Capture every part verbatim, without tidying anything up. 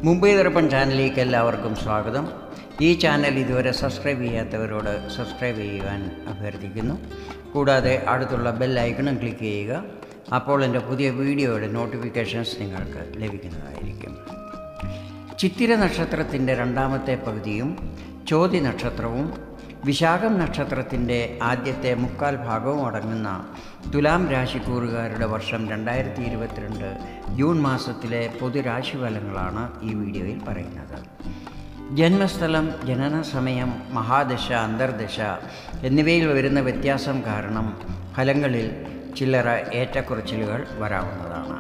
മുംബൈ ദർപ്പൺ ചാനലിലേക്ക് എല്ലാവർക്കും സ്വാഗതം. ഈ ചാനൽ ഇതുവരെ സബ്സ്ക്രൈബ് ചെയ്യാത്തവരോട് സബ്സ്ക്രൈബ് ചെയ്യുവാൻ അഭ്യർത്ഥിക്കുന്നു. കൂടാതെ അടുത്തുള്ള ബെൽ ഐക്കണും ക്ലിക്ക് ചെയ്യുക. അപ്പോൾ എൻ്റെ പുതിയ വീഡിയോയുടെ നോട്ടിഫിക്കേഷൻസ് നിങ്ങൾക്ക് ലഭിക്കുന്നതായിരിക്കും. ചിത്തിര നക്ഷത്രത്തിൻ്റെ രണ്ടാമത്തെ പകുതിയും ചോതി നക്ഷത്രവും വിശാഖം നക്ഷത്രത്തിൻ്റെ ആദ്യത്തെ മുക്കാൽ ഭാഗവും അടങ്ങുന്ന തുലാം രാശിക്കൂറുകാരുടെ വർഷം രണ്ടായിരത്തി ഇരുപത്തിരണ്ട് ജൂൺ മാസത്തിലെ പൊതുരാശിഫലങ്ങളാണ് ഈ വീഡിയോയിൽ പറയുന്നത്. ജന്മസ്ഥലം, ജനന സമയം, മഹാദശ, അന്തർദശ എന്നിവയിൽ വരുന്ന വ്യത്യാസം കാരണം ഫലങ്ങളിൽ ചില്ലറ ഏറ്റക്കുറച്ചിലുകൾ വരാവുന്നതാണ്.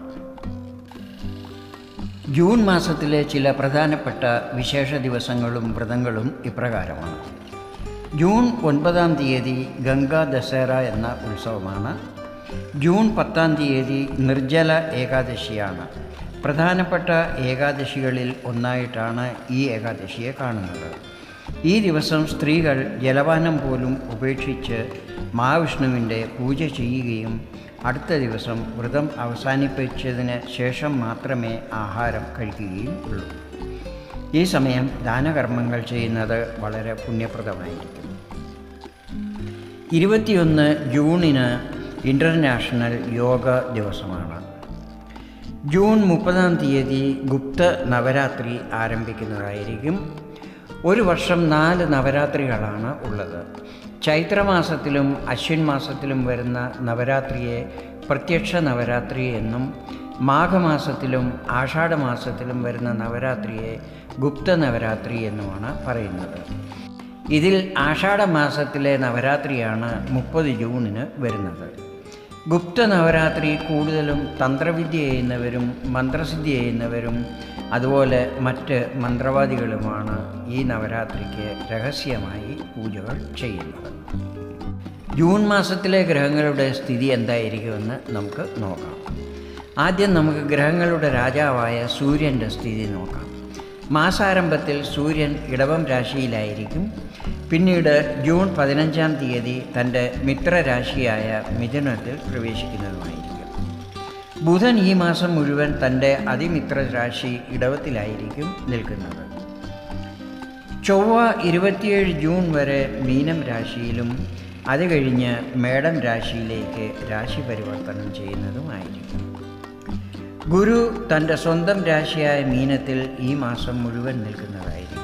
ജൂൺ മാസത്തിലെ ചില പ്രധാനപ്പെട്ട വിശേഷ ദിവസങ്ങളും വ്രതങ്ങളും ഇപ്രകാരമാണ്. ജൂൺ ഒൻപതാം തീയതി ഗംഗാ ദസറ എന്ന ഉത്സവമാണ്. ജൂൺ പത്താം തീയതി നിർജ്ജല ഏകാദശിയാണ്. പ്രധാനപ്പെട്ട ഏകാദശികളിൽ ഒന്നായിട്ടാണ് ഈ ഏകാദശിയെ കാണുന്നത്. ഈ ദിവസം സ്ത്രീകൾ ജലപാനം പോലും ഉപേക്ഷിച്ച് മഹാവിഷ്ണുവിൻ്റെ പൂജ ചെയ്യുകയും അടുത്ത ദിവസം വ്രതം അവസാനിപ്പിച്ചതിന് ശേഷം മാത്രമേ ആഹാരം കഴിക്കുകയും ഉള്ളൂ. ഈ സമയം ദാനകർമ്മങ്ങൾ ചെയ്യുന്നത് വളരെ പുണ്യപ്രദമായിരിക്കും. ഇരുപത്തിയൊന്ന് ജൂണിന് ഇൻ്റർനാഷണൽ യോഗ ദിവസമാണ്. ജൂൺ മുപ്പതാം തീയതി ഗുപ്ത നവരാത്രി ആരംഭിക്കുന്നതായിരിക്കും. ഒരു വർഷം നാല് നവരാത്രികളാണ് ഉള്ളത്. ചൈത്രമാസത്തിലും അശ്വിൻ മാസത്തിലും വരുന്ന നവരാത്രിയെ പ്രത്യക്ഷ നവരാത്രി എന്നും മാഘമാസത്തിലും ആഷാഢമാസത്തിലും വരുന്ന നവരാത്രിയെ ഗുപ്ത നവരാത്രി എന്നുമാണ് പറയുന്നത്. ഇതിൽ ആഷാഢമാസത്തിലെ നവരാത്രിയാണ് മുപ്പത് ജൂണിന് വരുന്നത്. ഗുപ്ത നവരാത്രി കൂടുതലും തന്ത്രവിദ്യ ചെയ്യുന്നവരും മന്ത്രസിദ്ധി ചെയ്യുന്നവരും അതുപോലെ മറ്റ് മന്ത്രവാദികളുമാണ് ഈ നവരാത്രിക്ക് രഹസ്യമായി പൂജകൾ ചെയ്യുന്നത്. ജൂൺ മാസത്തിലെ ഗ്രഹങ്ങളുടെ സ്ഥിതി എന്തായിരിക്കുമെന്ന് നമുക്ക് നോക്കാം. ആദ്യം നമുക്ക് ഗ്രഹങ്ങളുടെ രാജാവായ സൂര്യൻ്റെ സ്ഥിതി നോക്കാം. മാസാരംഭത്തിൽ സൂര്യൻ ഇടവം രാശിയിലായിരിക്കും. പിന്നീട് ജൂൺ പതിനഞ്ചാം തീയതി തൻ്റെ മിത്രരാശിയായ മിഥുനത്തിൽ പ്രവേശിക്കുന്നതുമായിരിക്കും. ബുധൻ ഈ മാസം മുഴുവൻ തൻ്റെ അതിമിത്രരാശി ഇടവത്തിലായിരിക്കും നിൽക്കുന്നത്. ചൊവ്വ ഇരുപത്തിയേഴ് ജൂൺ വരെ മീനം രാശിയിലും അത് കഴിഞ്ഞ് മേടം രാശിയിലേക്ക് രാശി പരിവർത്തനം ചെയ്യുന്നതുമായിരിക്കും. ഗുരു തൻ്റെ സ്വന്തം രാശിയായ മീനത്തിൽ ഈ മാസം മുഴുവൻ നിൽക്കുന്നതായിരിക്കും.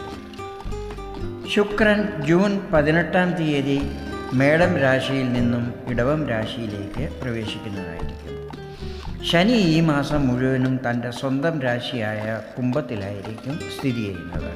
ശുക്രൻ ജൂൺ പതിനെട്ടാം തീയതി മേടം രാശിയിൽ നിന്നും ഇടവം രാശിയിലേക്ക് പ്രവേശിക്കുന്നതായിരിക്കും. ശനി ഈ മാസം മുഴുവനും തൻ്റെ സ്വന്തം രാശിയായ കുംഭത്തിലായിരിക്കും സ്ഥിതി ചെയ്യുന്നത്.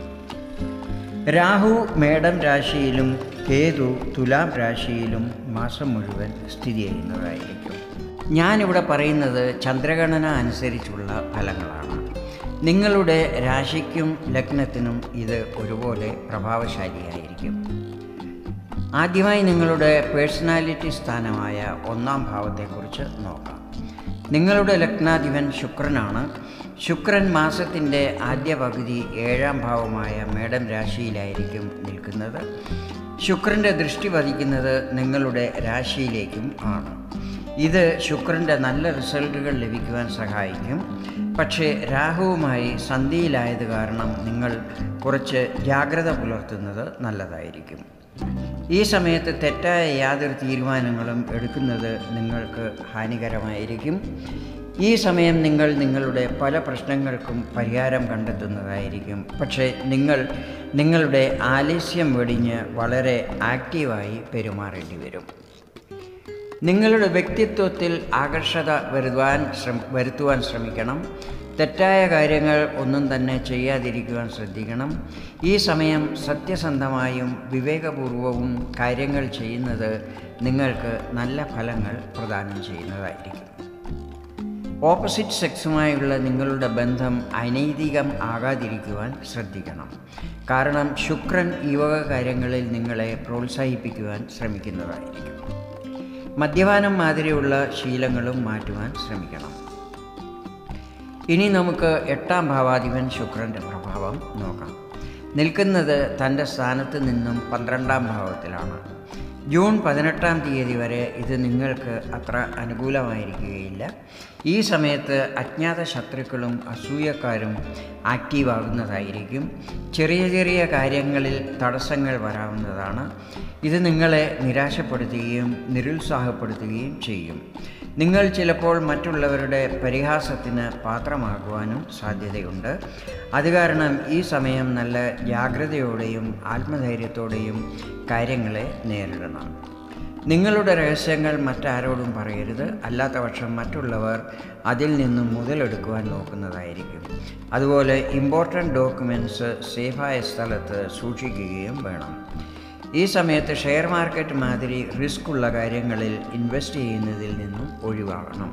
രാഹു മേടം രാശിയിലും കേതു തുലാം രാശിയിലും മാസം മുഴുവൻ സ്ഥിതി ചെയ്യുന്നതായിരിക്കും. ഞാനിവിടെ പറയുന്നത് ചന്ദ്രഗണന അനുസരിച്ചുള്ള ഫലങ്ങളാണ്. നിങ്ങളുടെ രാശിക്കും ലഗ്നത്തിനും ഇത് ഒരുപോലെ പ്രഭാവശാലിയായിരിക്കും. ആദ്യമായി നിങ്ങളുടെ പേഴ്സണാലിറ്റി സ്ഥാനമായ ഒന്നാം ഭാവത്തെക്കുറിച്ച് നോക്കാം. നിങ്ങളുടെ ലഗ്നാധിപൻ ശുക്രനാണ്. ശുക്രൻ മാസത്തിൻ്റെ ആദ്യ പകുതി ഏഴാം ഭാവമായ മേടം രാശിയിലായിരിക്കും നിൽക്കുന്നത്. ശുക്രൻ്റെ ദൃഷ്ടി പതിക്കുന്നത് നിങ്ങളുടെ രാശിയിലേക്കും ആണ്. ഇത് ശുക്രൻ്റെ നല്ല റിസൾട്ടുകൾ ലഭിക്കുവാൻ സഹായിക്കും. പക്ഷേ രാഹുവുമായി സന്ധിയിലായത് കാരണം നിങ്ങൾ കുറച്ച് ജാഗ്രത പുലർത്തുന്നത് നല്ലതായിരിക്കും. ഈ സമയത്ത് തെറ്റായ യാതൊരു തീരുമാനങ്ങളും എടുക്കുന്നത് നിങ്ങൾക്ക് ഹാനികരമായിരിക്കും. ഈ സമയം നിങ്ങൾ നിങ്ങളുടെ പല പ്രശ്നങ്ങൾക്കും പരിഹാരം കണ്ടെത്തുന്നതായിരിക്കും. പക്ഷേ നിങ്ങൾ നിങ്ങളുടെ ആലസ്യം വെടിഞ്ഞ് വളരെ ആക്റ്റീവായി പെരുമാറേണ്ടി വരും. നിങ്ങളുടെ വ്യക്തിത്വത്തിൽ ആകർഷത വരുവാൻ ശ്രമ വരുത്തുവാൻ ശ്രമിക്കണം. തെറ്റായ കാര്യങ്ങൾ ഒന്നും തന്നെ ചെയ്യാതിരിക്കുവാൻ ശ്രദ്ധിക്കണം. ഈ സമയം സത്യസന്ധമായും വിവേകപൂർവവും കാര്യങ്ങൾ ചെയ്യുന്നത് നിങ്ങൾക്ക് നല്ല ഫലങ്ങൾ പ്രദാനം ചെയ്യുന്നതായിരിക്കും. ഓപ്പോസിറ്റ് സെക്സുമായുള്ള നിങ്ങളുടെ ബന്ധം അനൈതികം ആകാതിരിക്കുവാൻ ശ്രദ്ധിക്കണം. കാരണം ശുക്രൻ ഈ വക കാര്യങ്ങളിൽ നിങ്ങളെ പ്രോത്സാഹിപ്പിക്കുവാൻ ശ്രമിക്കുന്നതായിരിക്കും. മദ്യപാനം മാതിരിയുള്ള ശീലങ്ങളും മാറ്റുവാൻ ശ്രമിക്കണം. ഇനി നമുക്ക് എട്ടാം ഭാവാധിപൻ ശുക്രൻ്റെ പ്രഭാവം നോക്കാം. നിൽക്കുന്നത് തൻ്റെ സ്ഥാനത്ത് നിന്നും പന്ത്രണ്ടാം ഭാവത്തിലാണ്. ജൂൺ പതിനെട്ടാം തീയതി വരെ ഇത് നിങ്ങൾക്ക് അത്ര അനുകൂലമായിരിക്കുകയില്ല. ഈ സമയത്ത് അജ്ഞാത ശത്രുക്കളും അസൂയക്കാരും ആക്റ്റീവാകുന്നതായിരിക്കും. ചെറിയ ചെറിയ കാര്യങ്ങളിൽ തടസ്സങ്ങൾ വരാവുന്നതാണ്. ഇത് നിങ്ങളെ നിരാശപ്പെടുത്തുകയും നിരുത്സാഹപ്പെടുത്തുകയും ചെയ്യും. നിങ്ങൾ ചിലപ്പോൾ മറ്റുള്ളവരുടെ പരിഹാസത്തിന് പാത്രമാകുവാനും സാധ്യതയുണ്ട്. അത് കാരണം ഈ സമയം നല്ല ജാഗ്രതയോടെയും ആത്മധൈര്യത്തോടെയും കാര്യങ്ങളെ നേരിടണം. നിങ്ങളുടെ രഹസ്യങ്ങൾ മറ്റാരോടും പറയരുത്. അല്ലാത്തപക്ഷം മറ്റുള്ളവർ അതിൽ നിന്നും മുതലെടുക്കുവാൻ നോക്കുന്നതായിരിക്കും. അതുപോലെ ഇമ്പോർട്ടൻ്റ് ഡോക്യുമെൻറ്റ്സ് സേഫായ സ്ഥലത്ത് സൂക്ഷിക്കുകയും വേണം. ഈ സമയത്ത് ഷെയർ മാർക്കറ്റ് മാതിരി റിസ്ക് ഉള്ള കാര്യങ്ങളിൽ ഇൻവെസ്റ്റ് ചെയ്യുന്നതിൽ നിന്നും ഒഴിവാകണം.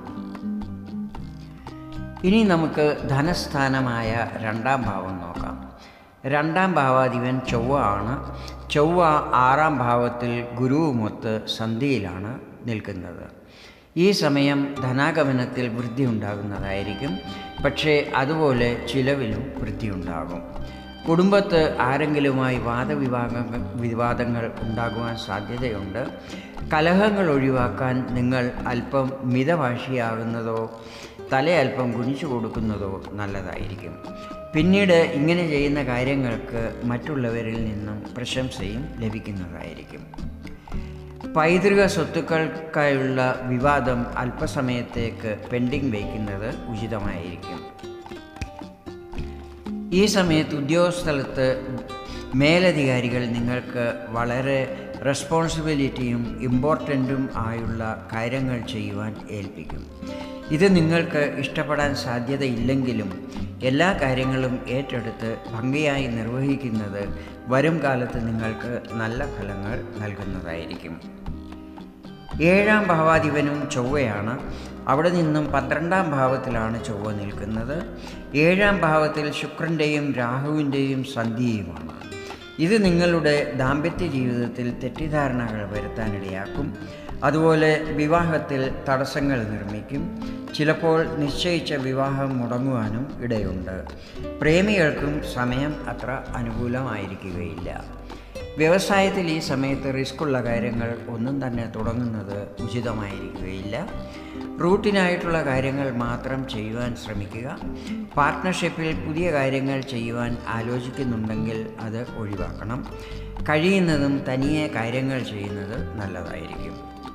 ഇനി നമുക്ക് ധനസ്ഥാനമായ രണ്ടാം ഭാവം നോക്കാം. രണ്ടാം ഭാവാധിപൻ ചൊവ്വ ആണ്. ചൊവ്വ ആറാം ഭാവത്തിൽ ഗുരുവുമൊത്ത് സന്ധിയിലാണ് നിൽക്കുന്നത്. ഈ സമയം ധനാഗമനത്തിൽ വൃദ്ധി ഉണ്ടാകുന്നതായിരിക്കും. പക്ഷേ അതുപോലെ ചിലവിലും വൃദ്ധി ഉണ്ടാകും. കുടുംബത്ത് ആരെങ്കിലുമായി വാദവിവാദങ്ങൾ വിവാദങ്ങൾ ഉണ്ടാകുവാൻ സാധ്യതയുണ്ട്. കലഹങ്ങൾ ഒഴിവാക്കാൻ നിങ്ങൾ അല്പം മിതഭാഷിയാകുന്നതോ തലയൽപ്പം കുനിച്ചു കൊടുക്കുന്നതോ നല്ലതായിരിക്കും. പിന്നീട് ഇങ്ങനെ ചെയ്യുന്ന കാര്യങ്ങൾക്ക് മറ്റുള്ളവരിൽ നിന്നും പ്രശംസയും ലഭിക്കുന്നതായിരിക്കും. പൈതൃക സ്വത്തുക്കൾക്കായുള്ള വിവാദം അല്പസമയത്തേക്ക് പെൻഡിങ് വയ്ക്കുന്നത് ഉചിതമായിരിക്കും. ഈ സമയത്ത് ഉദ്യോഗസ്ഥലത്ത് മേലധികാരികൾ നിങ്ങൾക്ക് വളരെ റെസ്പോൺസിബിലിറ്റിയും ഇമ്പോർട്ടൻറ്റും ആയുള്ള കാര്യങ്ങൾ ചെയ്യുവാൻ ഏൽപ്പിക്കും. ഇത് നിങ്ങൾക്ക് ഇഷ്ടപ്പെടാൻ സാധ്യതയില്ലെങ്കിലും എല്ലാ കാര്യങ്ങളും ഏറ്റെടുത്ത് ഭംഗിയായി നിർവഹിക്കുന്നത് വരും കാലത്ത് നിങ്ങൾക്ക് നല്ല ഫലങ്ങൾ നൽകുന്നതായിരിക്കും. ഏഴാം ഭാവാധിപനും ചൊവ്വയാണ്. അവിടെ നിന്നും പന്ത്രണ്ടാം ഭാവത്തിലാണ് ചൊവ്വ നിൽക്കുന്നത്. ഏഴാം ഭാവത്തിൽ ശുക്രൻ്റെയും രാഹുവിൻ്റെയും സന്ധിയുമാണ്. ഇത് നിങ്ങളുടെ ദാമ്പത്യ ജീവിതത്തിൽ തെറ്റിദ്ധാരണകൾ വരുത്താനിടയാക്കും. അതുപോലെ വിവാഹത്തിൽ തടസ്സങ്ങൾ നിർമ്മിക്കും. ചിലപ്പോൾ നിശ്ചയിച്ച വിവാഹം മുടങ്ങുവാനും ഇടയുണ്ട്. പ്രേമികൾക്കും സമയം അത്ര അനുകൂലമായിരിക്കുകയില്ല. വ്യവസായത്തിൽ ഈ സമയത്ത് റിസ്ക്കുള്ള കാര്യങ്ങൾ ഒന്നും തന്നെ തുടങ്ങുന്നത് ഉചിതമായിരിക്കുകയില്ല. റൂട്ടിനായിട്ടുള്ള കാര്യങ്ങൾ മാത്രം ചെയ്യുവാൻ ശ്രമിക്കുക. പാർട്ട്ണർഷിപ്പിൽ പുതിയ കാര്യങ്ങൾ ചെയ്യുവാൻ ആലോചിക്കുന്നുണ്ടെങ്കിൽ അത് ഒഴിവാക്കണം. കഴിയുന്നതും തനിയെ കാര്യങ്ങൾ ചെയ്യുന്നത് നല്ലതായിരിക്കും.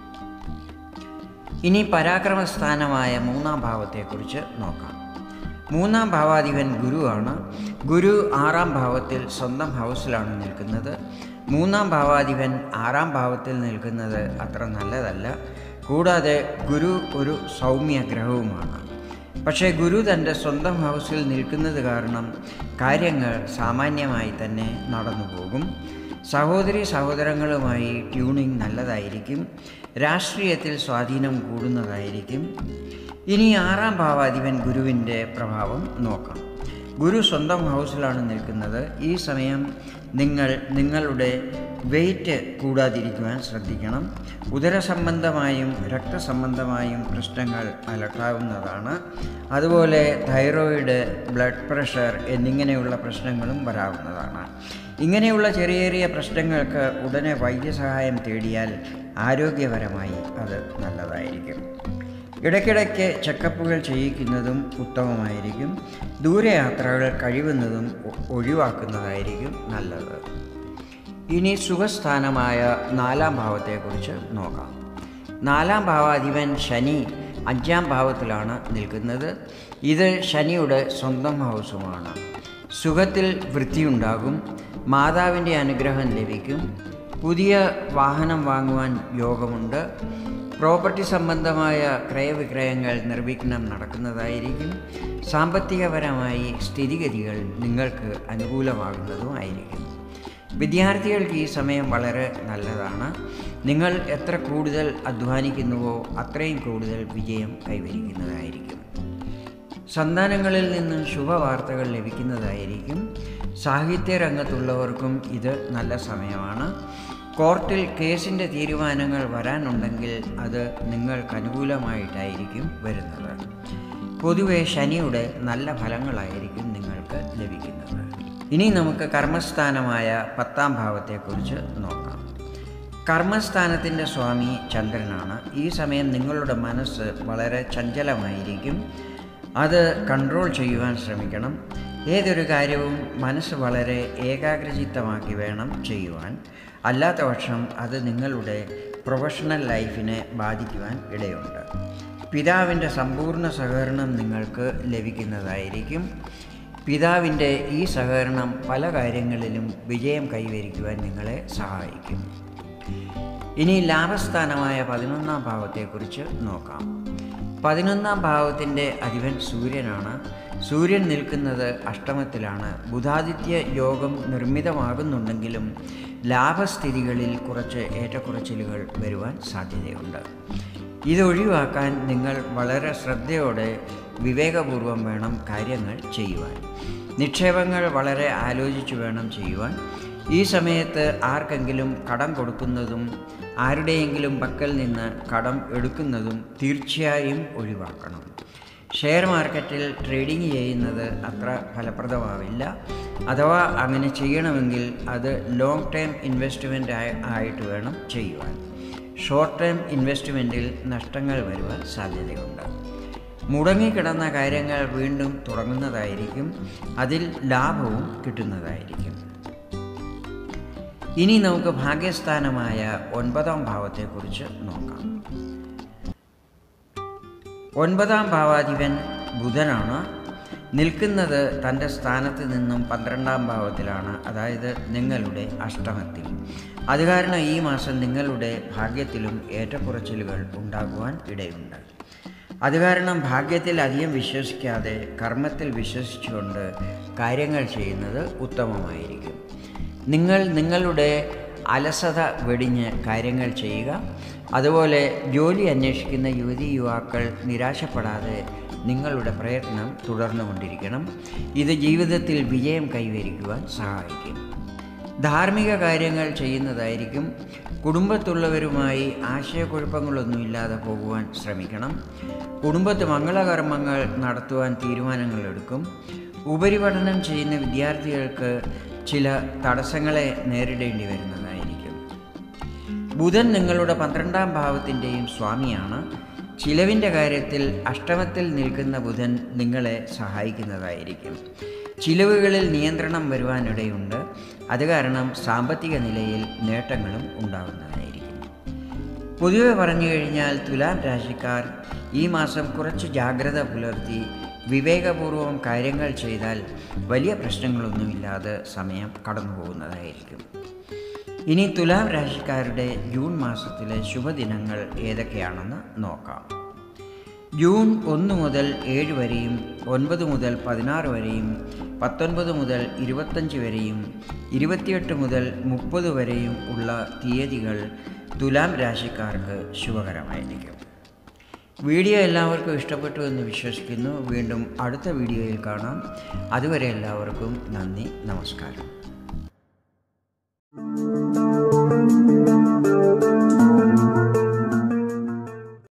ഇനി പരാക്രമസ്ഥാനമായ മൂന്നാം ഭാവത്തെക്കുറിച്ച് നോക്കാം. മൂന്നാം ഭാവാധിപൻ ഗുരുവാണ്. ഗുരു ആറാം ഭാവത്തിൽ സ്വന്തം ഹൗസിലാണ് നിൽക്കുന്നത്. മൂന്നാം ഭാവാധിപൻ ആറാം ഭാവത്തിൽ നിൽക്കുന്നത് അത്ര നല്ലതല്ല. കൂടാതെ ഗുരു ഒരു സൗമ്യ ഗ്രഹവുമാണ്. പക്ഷേ ഗുരു തൻ്റെ സ്വന്തം ഹൗസിൽ നിൽക്കുന്നത് കാരണം കാര്യങ്ങൾ സാമാന്യമായി തന്നെ നടന്നു പോകും. സഹോദരി സഹോദരങ്ങളുമായി ട്യൂണിംഗ് നല്ലതായിരിക്കും. രാഷ്ട്രീയത്തിൽ സ്വാധീനം കൂടുന്നതായിരിക്കും. ഇനി ആറാം ഭാവാധിപൻ ഗുരുവിൻ്റെ പ്രഭാവം നോക്കാം. ഗുരു സ്വന്തം ഹൗസിലാണ് നിൽക്കുന്നത്. ഈ സമയം നിങ്ങൾ നിങ്ങളുടെ വെയിറ്റ് കൂടാതിരിക്കുവാൻ ശ്രദ്ധിക്കണം. ഉദരസംബന്ധമായും രക്തസംബന്ധമായും പ്രശ്നങ്ങൾ അലട്ടാവുന്നതാണ്. അതുപോലെ തൈറോയിഡ്, ബ്ലഡ് പ്രഷർ എന്നിങ്ങനെയുള്ള പ്രശ്നങ്ങളും വരാവുന്നതാണ്. ഇങ്ങനെയുള്ള ചെറിയ ചെറിയ പ്രശ്നങ്ങൾക്ക് ഉടനെ വൈദ്യസഹായം തേടിയാൽ ആരോഗ്യപരമായി അത് നല്ലതായിരിക്കും. ഇടയ്ക്കിടയ്ക്ക് ചെക്കപ്പുകൾ ചെയ്യിക്കുന്നതും ഉത്തമമായിരിക്കും. ദൂരയാത്രകൾ കഴിയുന്നതും ഒഴിവാക്കുന്നതായിരിക്കും നല്ലത്. ഇനി സുഖസ്ഥാനമായ നാലാം ഭാവത്തെക്കുറിച്ച് നോക്കാം. നാലാം ഭാവാധിപൻ ശനി അഞ്ചാം ഭാവത്തിലാണ് നിൽക്കുന്നത്. ഇത് ശനിയുടെ സ്വന്തം ഹൗസുമാണ്. സുഖത്തിൽ വൃത്തിയുണ്ടാകും. മാതാവിൻ്റെ അനുഗ്രഹം ലഭിക്കും. പുതിയ വാഹനം വാങ്ങുവാൻ യോഗമുണ്ട്. പ്രോപ്പർട്ടി സംബന്ധമായ ക്രയവിക്രയങ്ങൾ നിർവിഘ്നം നടക്കുന്നതായിരിക്കും. സാമ്പത്തികപരമായി സ്ഥിതിഗതികൾ നിങ്ങൾക്ക് അനുകൂലമാകുന്നതുമായിരിക്കും. വിദ്യാർത്ഥികൾക്ക് ഈ സമയം വളരെ നല്ലതാണ്. നിങ്ങൾ എത്ര കൂടുതൽ അധ്വാനിക്കുന്നുവോ അത്രയും കൂടുതൽ വിജയം കൈവരിക്കുന്നതായിരിക്കും. സന്താനങ്ങളിൽ നിന്നും ശുഭവാർത്തകൾ ലഭിക്കുന്നതായിരിക്കും. സാഹിത്യ രംഗത്തുള്ളവർക്കും ഇത് നല്ല സമയമാണ്. കോർട്ടിൽ കേസിൻ്റെ തീരുമാനങ്ങൾ വരാനുണ്ടെങ്കിൽ അത് നിങ്ങൾക്ക് അനുകൂലമായിട്ടായിരിക്കും വരുന്നത്. പൊതുവെ ശനിയുടെ നല്ല ഫലങ്ങളായിരിക്കും നിങ്ങൾക്ക് ലഭിക്കുന്നത്. ഇനി നമുക്ക് കർമ്മസ്ഥാനമായ പത്താം ഭാവത്തെക്കുറിച്ച് നോക്കാം. കർമ്മസ്ഥാനത്തിൻ്റെ സ്വാമി ചന്ദ്രനാണ്. ഈ സമയം നിങ്ങളുടെ മനസ്സ് വളരെ ചഞ്ചലമായിരിക്കും. അത് കൺട്രോൾ ചെയ്യുവാൻ ശ്രമിക്കണം. ഏതൊരു കാര്യവും മനസ്സ് വളരെ ഏകാഗ്രചിത്തമാക്കി വേണം ചെയ്യുവാൻ. അല്ലാത്ത പക്ഷം അത് നിങ്ങളുടെ പ്രൊഫഷണൽ ലൈഫിനെ ബാധിക്കുവാൻ ഇടയുണ്ട്. പിതാവിൻ്റെ സമ്പൂർണ്ണ സഹകരണം നിങ്ങൾക്ക് ലഭിക്കുന്നതായിരിക്കും. പിതാവിൻ്റെ ഈ സഹകരണം പല കാര്യങ്ങളിലും വിജയം കൈവരിക്കുവാൻ നിങ്ങളെ സഹായിക്കും. ഇനി ലാഭസ്ഥാനമായ പതിനൊന്നാം ഭാവത്തെക്കുറിച്ച് നോക്കാം. പതിനൊന്നാം ഭാവത്തിൻ്റെ അധിപൻ സൂര്യനാണ്. സൂര്യൻ നിൽക്കുന്നത് അഷ്ടമത്തിലാണ്. ബുധാദിത്യ യോഗം നിർമ്മിതമാകുന്നുണ്ടെങ്കിലും ലാഭസ്ഥിതികളിൽ കുറച്ച് ഏറ്റക്കുറച്ചിലുകൾ വരുവാൻ സാധ്യതയുണ്ട്. ഇതൊഴിവാക്കാൻ നിങ്ങൾ വളരെ ശ്രദ്ധയോടെ വിവേകപൂർവം വേണം കാര്യങ്ങൾ ചെയ്യുവാൻ. നിക്ഷേപങ്ങൾ വളരെ ആലോചിച്ചു വേണം ചെയ്യുവാൻ. ഈ സമയത്ത് ആർക്കെങ്കിലും കടം കൊടുക്കുന്നതും ആരുടെയെങ്കിലും പക്കൽ നിന്ന് കടം എടുക്കുന്നതും തീർച്ചയായും ഒഴിവാക്കണം. ഷെയർ മാർക്കറ്റിൽ ട്രേഡിംഗ് ചെയ്യുന്നത് അത്ര ഫലപ്രദമാവില്ല. അഥവാ അങ്ങനെ ചെയ്യണമെങ്കിൽ അത് ലോങ് ടേം ഇൻവെസ്റ്റ്മെൻ്റ് ആയിട്ട് വേണം ചെയ്യുവാൻ. ഷോർട്ട് ടേം ഇൻവെസ്റ്റ്മെൻറ്റിൽ നഷ്ടങ്ങൾ വരുവാൻ സാധ്യതയുണ്ട്. മുടങ്ങിക്കിടന്ന കാര്യങ്ങൾ വീണ്ടും തുടങ്ങുന്നതായിരിക്കും. അതിൽ ലാഭവും കിട്ടുന്നതായിരിക്കും. ഇനി നമുക്ക് ഭാഗ്യസ്ഥാനമായ ഒൻപതാം ഭാവത്തെക്കുറിച്ച് നോക്കാം. ഒൻപതാം ഭാവാധിപൻ ബുധനാണ്. നിൽക്കുന്നത് തൻ്റെ സ്ഥാനത്ത് നിന്നും പന്ത്രണ്ടാം ഭാവത്തിലാണ്, അതായത് നിങ്ങളുടെ അഷ്ടമത്തിൽ. അത് കാരണം ഈ മാസം നിങ്ങളുടെ ഭാഗ്യത്തിലും ഏറ്റക്കുറച്ചിലുകൾ ഉണ്ടാകുവാൻ ഇടയുണ്ട്. അത് കാരണം ഭാഗ്യത്തിൽ അധികം വിശ്വസിക്കാതെ കർമ്മത്തിൽ വിശ്വസിച്ചുകൊണ്ട് കാര്യങ്ങൾ ചെയ്യുന്നത് ഉത്തമമായിരിക്കും. നിങ്ങൾ നിങ്ങളുടെ അലസത വെടിഞ്ഞ് കാര്യങ്ങൾ ചെയ്യുക. അതുപോലെ ജോലി അന്വേഷിക്കുന്ന യുവതി യുവാക്കൾ നിരാശപ്പെടാതെ നിങ്ങളുടെ പ്രയത്നം തുടർന്നുകൊണ്ടിരിക്കണം. ഇത് ജീവിതത്തിൽ വിജയം കൈവരിക്കുവാൻ സഹായിക്കും. ധാർമ്മിക കാര്യങ്ങൾ ചെയ്യുന്നതായിരിക്കും. കുടുംബത്തുള്ളവരുമായി ആശയക്കുഴപ്പങ്ങളൊന്നുമില്ലാതെ പോകുവാൻ ശ്രമിക്കണം. കുടുംബത്ത് മംഗളകർമ്മങ്ങൾ നടത്തുവാൻ തീരുമാനങ്ങളെടുക്കും. ഉപരിപഠനം ചെയ്യുന്ന വിദ്യാർത്ഥികൾക്ക് ചില തടസ്സങ്ങളെ നേരിടേണ്ടി വരുന്നതായിരിക്കും. ബുധൻ നിങ്ങളുടെ പന്ത്രണ്ടാം ഭാവത്തിൻ്റെയും സ്വാമിയാണ്. ചിലവിൻ്റെ കാര്യത്തിൽ അഷ്ടമത്തിൽ നിൽക്കുന്ന ബുധൻ നിങ്ങളെ സഹായിക്കുന്നതായിരിക്കും. ചിലവുകളിൽ നിയന്ത്രണം വരുവാനിടയുണ്ട്. അത് കാരണം സാമ്പത്തിക നിലയിൽ നേട്ടങ്ങളും ഉണ്ടാകുന്നതായിരിക്കും. പൊതുവെ പറഞ്ഞു കഴിഞ്ഞാൽ തുലാം രാശിക്കാർ ഈ മാസം കുറച്ച് ജാഗ്രത പുലർത്തി വിവേകപൂർവം കാര്യങ്ങൾ ചെയ്താൽ വലിയ പ്രശ്നങ്ങളൊന്നുമില്ലാതെ സമയം കടന്നു പോകുന്നതായിരിക്കും. ഇനി തുലാം രാശിക്കാരുടെ ജൂൺ മാസത്തിലെ ശുഭദിനങ്ങൾ ഏതൊക്കെയാണെന്ന് നോക്കാം. ജൂൺ ഒന്ന് മുതൽ ഏഴ് വരെയും ഒൻപത് മുതൽ പതിനാറ് വരെയും പത്തൊൻപത് മുതൽ ഇരുപത്തഞ്ച് വരെയും ഇരുപത്തിയെട്ട് മുതൽ മുപ്പത് വരെയും ഉള്ള തീയതികൾ തുലാം രാശിക്കാർക്ക് ശുഭകരമായിരിക്കും. വീഡിയോ എല്ലാവർക്കും ഇഷ്ടപ്പെട്ടു എന്ന് വിശ്വസിക്കുന്നു. വീണ്ടും അടുത്ത വീഡിയോയിൽ കാണാം. അതുവരെ എല്ലാവർക്കും നന്ദി, നമസ്കാരം.